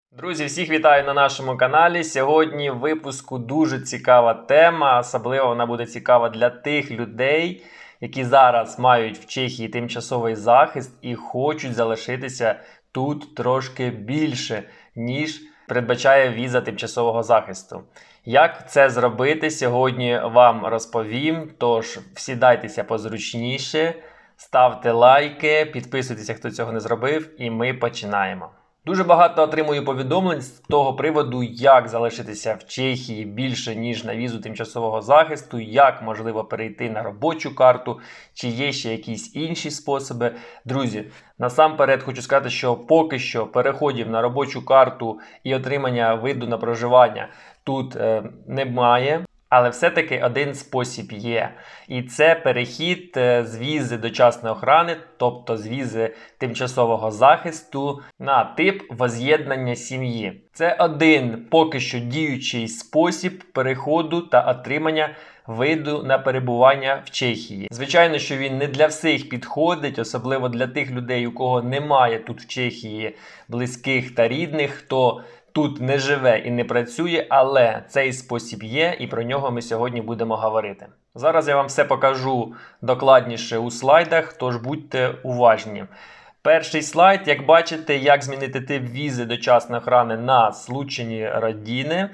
Друзі, всіх вітаю на нашому каналі. Сьогодні в випуску дуже цікава тема, особливо вона буде цікава для тих людей, які зараз мають в Чехії тимчасовий захист і хочуть залишитися тут трошки більше, ніж передбачає віза тимчасового захисту. Як це зробити, сьогодні вам розповім, тож всідайтеся позручніше, ставте лайки, підписуйтеся, хто цього не зробив, і ми починаємо. Дуже багато отримую повідомлень з того приводу, як залишитися в Чехії більше, ніж на візу тимчасового захисту, як можливо перейти на робочу карту, чи є ще якісь інші способи. Друзі, насамперед хочу сказати, що поки що переходів на робочу карту і отримання виду на проживання тут немає. Але все-таки один спосіб є. І це перехід з візи дочасної охорони, тобто з візи тимчасового захисту, на тип воз'єднання сім'ї. Це один поки що діючий спосіб переходу та отримання виду на перебування в Чехії. Звичайно, що він не для всіх підходить, особливо для тих людей, у кого немає тут в Чехії близьких та рідних, хто тут не живе і не працює, але цей спосіб є, і про нього ми сьогодні будемо говорити. Зараз я вам все покажу докладніше у слайдах, тож будьте уважні. Перший слайд, як бачите, як змінити тип візи дочасної охорони на злучені родини.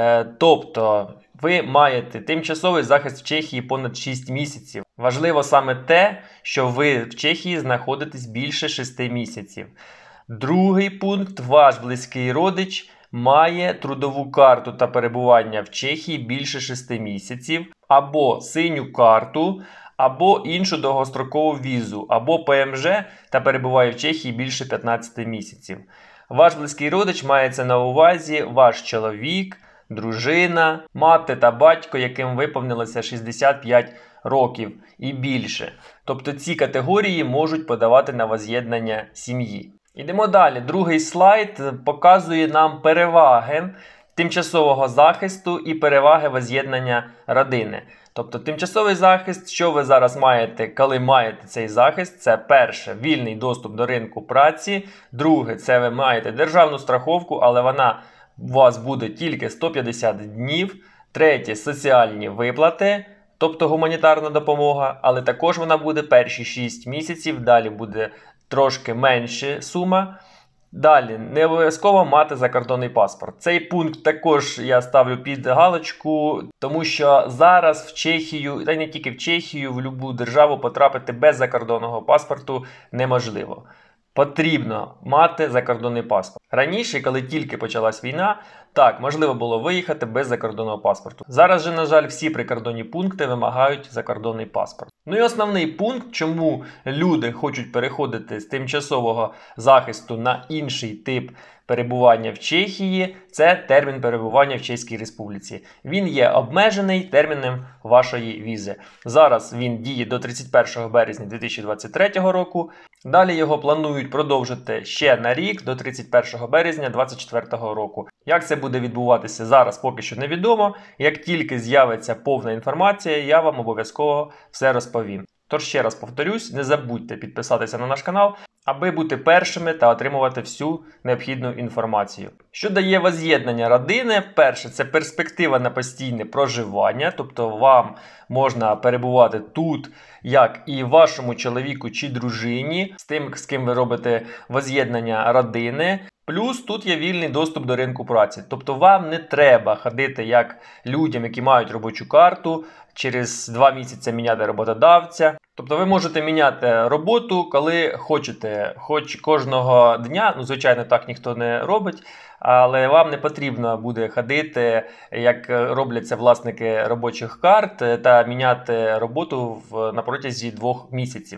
Тобто, ви маєте тимчасовий захист в Чехії понад 6 місяців. Важливо саме те, що ви в Чехії знаходитесь більше 6 місяців. Другий пункт. Ваш близький родич має трудову карту та перебування в Чехії більше 6 місяців, або синю карту, або іншу довгострокову візу, або ПМЖ та перебуває в Чехії більше 15 місяців. Ваш близький родич мається на увазі ваш чоловік, дружина, мати та батько, яким виповнилося 65 років і більше. Тобто ці категорії можуть подавати на воз'єднання сім'ї. Ідемо далі. Другий слайд показує нам переваги тимчасового захисту і переваги воз'єднання родини. Тобто тимчасовий захист, що ви зараз маєте, коли маєте цей захист, це перше, вільний доступ до ринку праці, друге, це ви маєте державну страховку, але вона у вас буде тільки 150 днів, третє, соціальні виплати, тобто гуманітарна допомога, але також вона буде перші 6 місяців, далі буде трошки менша сума. Далі, не обов'язково мати закордонний паспорт. Цей пункт також я ставлю під галочку, тому що зараз в Чехію, та й не тільки в Чехію, в будь-яку державу потрапити без закордонного паспорту неможливо. Потрібно мати закордонний паспорт. Раніше, коли тільки почалась війна, так, можливо було виїхати без закордонного паспорту. Зараз же, на жаль, всі прикордонні пункти вимагають закордонний паспорт. Ну і основний пункт, чому люди хочуть переходити з тимчасового захисту на інший тип перебування в Чехії, це термін перебування в Чеській Республіці. Він є обмежений терміном вашої візи. Зараз він діє до 31 березня 2023 року. Далі його планують продовжити ще на рік, до 31 березня 2024 року. Як це буде відбуватися зараз, поки що невідомо. Як тільки з'явиться повна інформація, я вам обов'язково все розповім. Тож ще раз повторюсь, не забудьте підписатися на наш канал, аби бути першими та отримувати всю необхідну інформацію. Що дає воз'єднання родини? Перше, це перспектива на постійне проживання, тобто вам можна перебувати тут, як і вашому чоловіку чи дружині, з тим, з ким ви робите воз'єднання родини. Плюс тут є вільний доступ до ринку праці. Тобто вам не треба ходити як людям, які мають робочу карту, через 2 місяці міняти роботодавця. Тобто ви можете міняти роботу, коли хочете. Хоч кожного дня, ну звичайно так ніхто не робить, але вам не потрібно буде ходити, як роблять це власники робочих карт, та міняти роботу на протязі 2 місяців.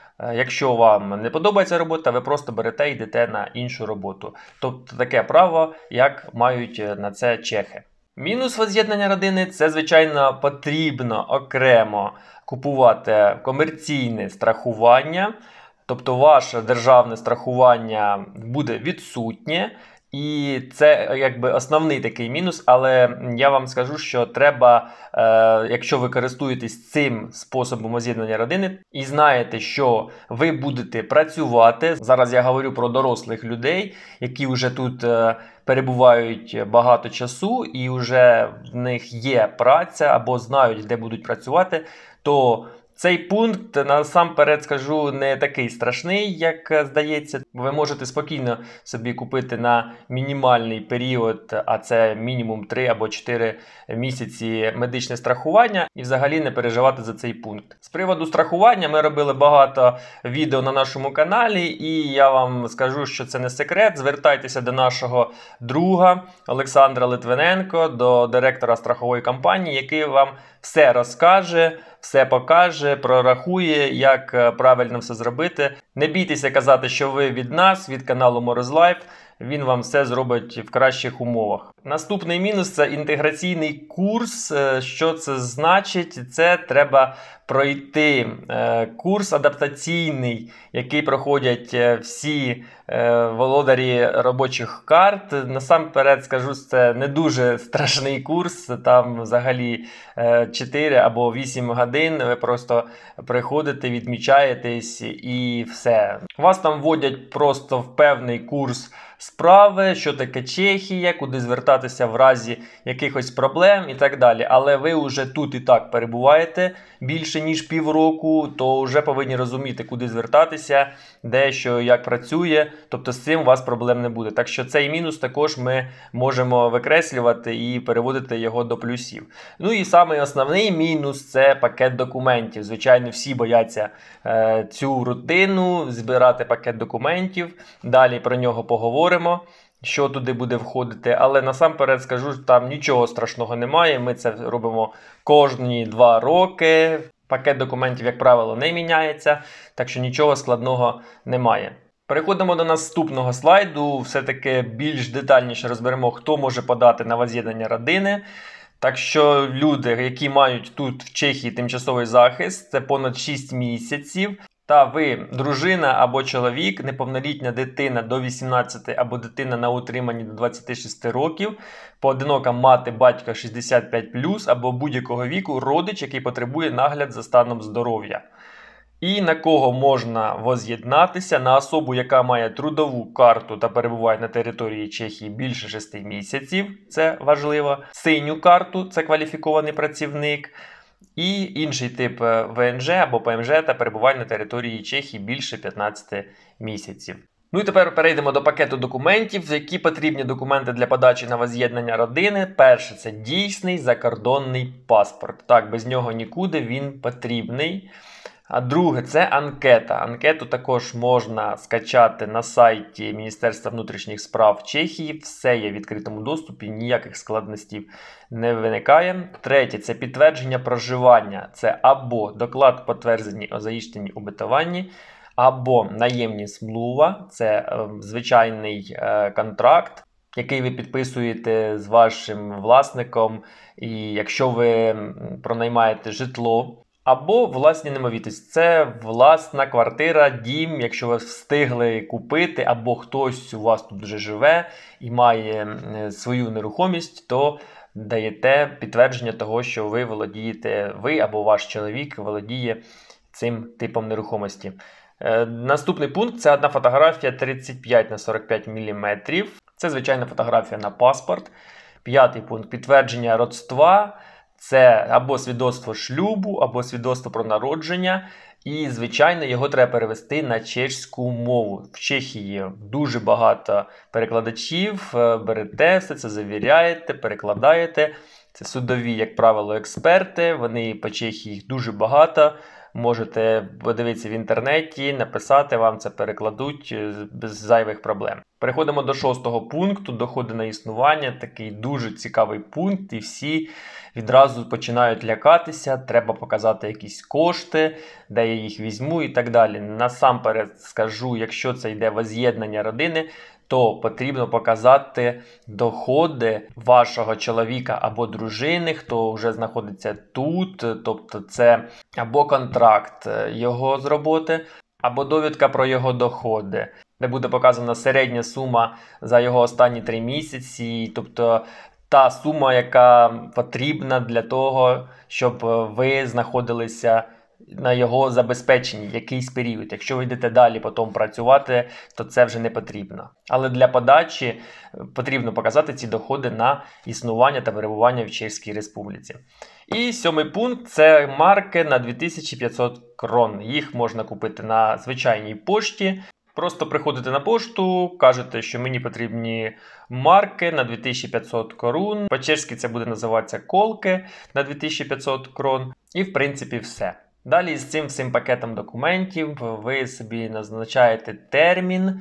Якщо вам не подобається робота, ви просто берете і йдете на іншу роботу. Тобто таке право, як мають на це чехи. Мінус воз'єднання родини – це, звичайно, потрібно окремо купувати комерційне страхування. Тобто ваше державне страхування буде відсутнє. І це якби основний такий мінус, але я вам скажу, що треба, якщо ви користуєтесь цим способом воз'єднання родини і знаєте, що ви будете працювати, зараз я говорю про дорослих людей, які вже тут перебувають багато часу і вже в них є праця або знають, де будуть працювати, то цей пункт, насамперед скажу, не такий страшний, як здається. Ви можете спокійно собі купити на мінімальний період, а це мінімум 3 або 4 місяці медичне страхування і взагалі не переживати за цей пункт. З приводу страхування ми робили багато відео на нашому каналі і я вам скажу, що це не секрет. Звертайтеся до нашого друга Олександра Литвиненко, до директора страхової компанії, який вам все розкаже, все покаже, прорахує, як правильно все зробити. Не бійтеся казати, що ви від нас, від каналу Moroz Life. Він вам все зробить в кращих умовах. Наступний мінус – це інтеграційний курс. Що це значить? Це треба пройти курс адаптаційний, який проходять всі володарі робочих карт. Насамперед скажу, це не дуже страшний курс. Там взагалі 4 або 8 годин. Ви просто приходите, відмічаєтесь і все. Вас там вводять просто в певний курс справи, що таке Чехія, куди звертатися в разі якихось проблем і так далі. Але ви вже тут і так перебуваєте більше ніж півроку, то вже повинні розуміти, куди звертатися, де що, як працює. Тобто з цим у вас проблем не буде. Так що цей мінус також ми можемо викреслювати і переводити його до плюсів. Ну і самий основний мінус – це пакет документів. Звичайно, всі бояться цю рутину, збирати пакет документів. Далі про нього поговоримо, що туди буде входити. Але насамперед скажу, там нічого страшного немає. Ми це робимо кожні 2 роки. Пакет документів, як правило, не міняється, так що нічого складного немає. Переходимо до наступного слайду. Все-таки більш детальніше розберемо, хто може подати на воз'єднання родини. Так що люди, які мають тут в Чехії тимчасовий захист, це понад 6 місяців. Та ви, дружина або чоловік, неповнолітня дитина до 18 або дитина на утриманні до 26 років, поодинока мати батька 65+, або будь-якого віку родич, який потребує нагляд за станом здоров'я. І на кого можна воз'єднатися? На особу, яка має трудову карту та перебуває на території Чехії більше 6 місяців, це важливо. Синю карту, це кваліфікований працівник. І інший тип ВНЖ або ПМЖ та перебуває на території Чехії більше 15 місяців. Ну і тепер перейдемо до пакету документів, які потрібні документи для подачі на воз'єднання родини. Перше – це дійсний закордонний паспорт. Так, без нього нікуди, він потрібний. А друге – це анкета. Анкету також можна скачати на сайті Міністерства внутрішніх справ Чехії. Все є в відкритому доступі, ніяких складностей не виникає. Третє – це підтвердження проживання. Це або доклад підтверджений о заїждженні убитуванні, або наємні смлува. Це звичайний контракт, який ви підписуєте з вашим власником, і якщо ви пронаймаєте житло. Або власні немовітість. Це власна квартира, дім, якщо ви встигли купити, або хтось у вас тут вже живе і має свою нерухомість, то даєте підтвердження того, що ви володієте, ви або ваш чоловік володіє цим типом нерухомості. Наступний пункт – це одна фотографія 35 на 45 мм. Це звичайна фотографія на паспорт. П'ятий пункт – підтвердження родства. Це або свідоцтво шлюбу, або свідоцтво про народження. І, звичайно, його треба перевести на чеську мову. В Чехії дуже багато перекладачів. Берете все це, завіряєте, перекладаєте. Це судові, як правило, експерти. Вони по Чехії їх дуже багато. Можете подивитися в інтернеті, написати, вам це перекладуть без зайвих проблем. Переходимо до 6-го пункту, доходи на існування. Такий дуже цікавий пункт, і всі відразу починають лякатися, треба показати якісь кошти, де я їх візьму і так далі. Насамперед скажу, якщо це йде воз'єднання родини, то потрібно показати доходи вашого чоловіка або дружини, хто вже знаходиться тут, тобто це або контракт його з роботи, або довідка про його доходи, де буде показана середня сума за його останні 3 місяці, тобто та сума, яка потрібна для того, щоб ви знаходилися на його забезпеченні якийсь період. Якщо ви йдете далі потім працювати, то це вже не потрібно. Але для подачі потрібно показати ці доходи на існування та перебування в Чеській Республіці. І 7-й пункт – це марки на 2500 крон. Їх можна купити на звичайній пошті. Просто приходите на пошту, кажете, що мені потрібні марки на 2500 крон. По-чеськи це буде називатися колки на 2500 крон. І в принципі все. Далі з цим всім пакетом документів ви собі назначаєте термін,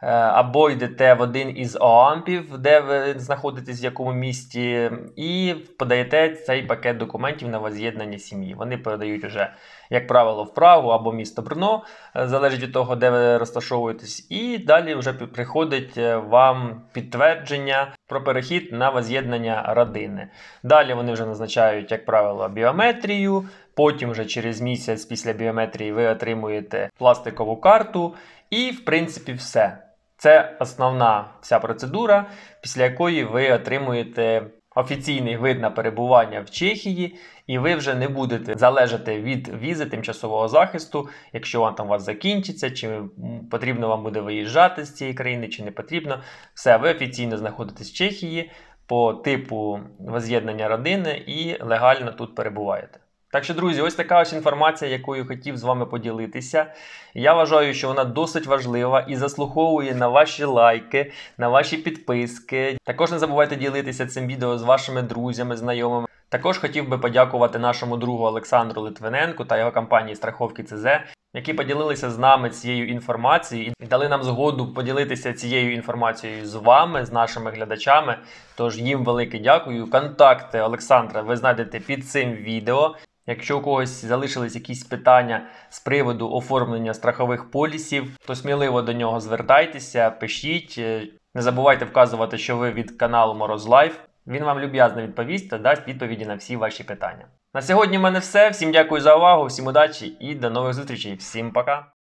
або йдете в один із ОАМПів, де ви знаходитесь в якому місті, і подаєте цей пакет документів на возз'єднання сім'ї. Вони подають вже, як правило, в Прагу або місто Брно, залежить від того, де ви розташовуєтесь. І далі вже приходить вам підтвердження про перехід на возз'єднання родини. Далі вони вже назначають, як правило, біометрію. Потім вже через місяць після біометрії ви отримуєте пластикову карту. І, в принципі, все. Це основна вся процедура, після якої ви отримуєте офіційний вид на перебування в Чехії, і ви вже не будете залежати від візи тимчасового захисту, якщо вам там у вас закінчиться, чи потрібно вам буде виїжджати з цієї країни, чи не потрібно. Все, ви офіційно знаходитесь в Чехії по типу возз'єднання родини і легально тут перебуваєте. Так що, друзі, ось така ось інформація, якою хотів з вами поділитися. Я вважаю, що вона досить важлива і заслуговує на ваші лайки, на ваші підписки. Також не забувайте ділитися цим відео з вашими друзями, знайомими. Також хотів би подякувати нашому другу Олександру Литвиненку та його компанії страховки ЦЗ, які поділилися з нами цією інформацією і дали нам згоду поділитися цією інформацією з вами, з нашими глядачами. Тож їм велике дякую. Контакти Олександра ви знайдете під цим відео. Якщо у когось залишились якісь питання з приводу оформлення страхових полісів, то сміливо до нього звертайтеся, пишіть. Не забувайте вказувати, що ви від каналу Мороз Лайф. Він вам люб'язно відповість та дасть відповіді на всі ваші питання. На сьогодні в мене все. Всім дякую за увагу, всім удачі і до нових зустрічей. Всім пока!